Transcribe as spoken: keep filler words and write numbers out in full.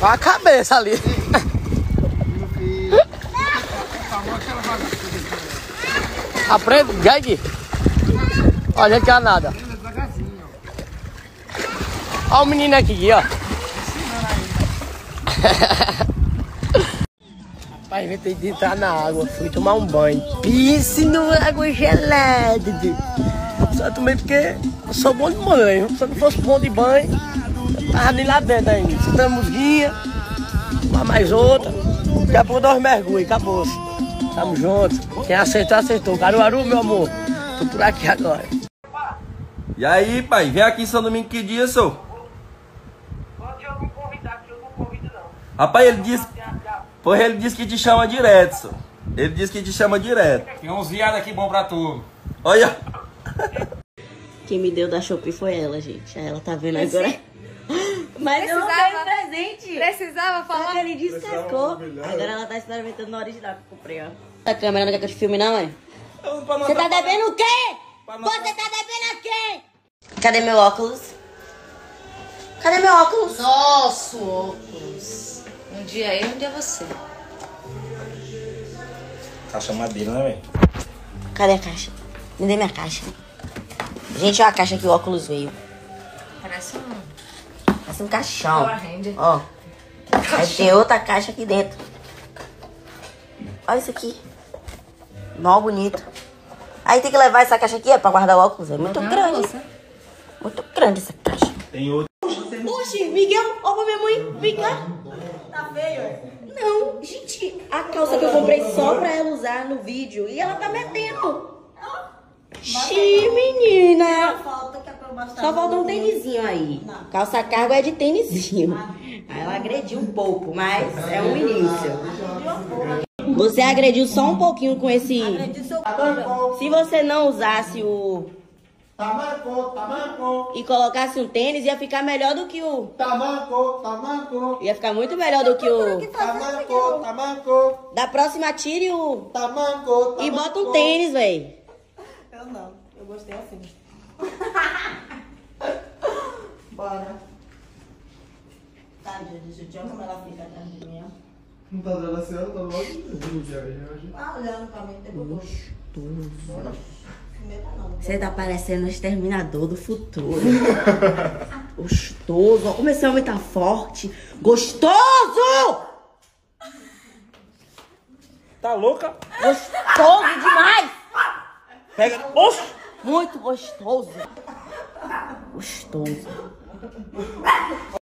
com a cabeça ali. Aprende, Gag. Olha, a gente quer nada. Olha o menino aqui, ó. Rapaz, inventei de entrar na água. Fui tomar um banho. Pense numa água gelada. Só tomei porque eu sou bom de banho. Se eu não fosse bom de banho, eu tava nem lá dentro ainda. Estamos guia, mais outra. Daqui a pouco nós mergulhos, acabou. Tamo juntos. Quem acertou, acertou. Caruaru, meu amor. Tô por aqui agora. E aí, pai? Vem aqui São Domingo que dia, sou? Pode eu não convidar, que eu não convido não. Rapaz, ele disse... Porra, ele disse que te chama direto, só. Ele disse que te chama direto. Tem uns viados aqui bom pra tu. Olha. Quem me deu da Shopee foi ela, gente. Aí ela tá vendo agora. Mas Precisava, eu não ganhei presente. Precisava Só falar. que ele descascou. Agora ela tá experimentando no original que eu comprei, ó. A câmera não quer que eu te filme, não, mãe? Você tá devendo o quê? Você tá devendo a quê? Cadê meu óculos? Cadê meu óculos? Nosso óculos. Um dia eu, um dia você. Caixa madeira, né, velho? Cadê a caixa? Me dê minha caixa. Gente, olha a caixa que o óculos veio. Parece um... Parece um caixão. Power Ranger. Ó. Aí tem outra caixa aqui dentro. Olha isso aqui. Nó bonito. Aí tem que levar essa caixa aqui, é pra guardar o óculos. É muito Não, grande. moça. Muito grande essa caixa. Tem outro. Oxi, Miguel, ó pra minha mãe. Vem cá. Tá feio, é? Não, gente, a calça que eu comprei só pra ela usar no vídeo. E ela tá metendo. Xiii, menina. Só falta um tênisinho aí. Calça cargo é de tênisinho. Aí ela agrediu um pouco, mas é um início. Você agrediu só um pouquinho com esse... Se você não usasse o... Tamanco, tamanco, e colocasse um tênis, ia ficar melhor do que o... tamanco, tamanco, Ia ficar muito melhor do que o... tamanco, tamanco, Da próxima, tire o... tamanco, E bota um tênis, véi. Eu não, eu gostei assim. Bora. Tadinha de judião, como ela fica atrás de mim, ó. Não tá dando assim, ela tá logo de viagem hoje. Ah, olhando pra mim o tempo todo. Você tá parecendo o exterminador do futuro. Gostoso. Ó, como esse homem tá forte. Gostoso! Tá louca? Gostoso demais! Pega. Oxi! Muito gostoso. Gostoso.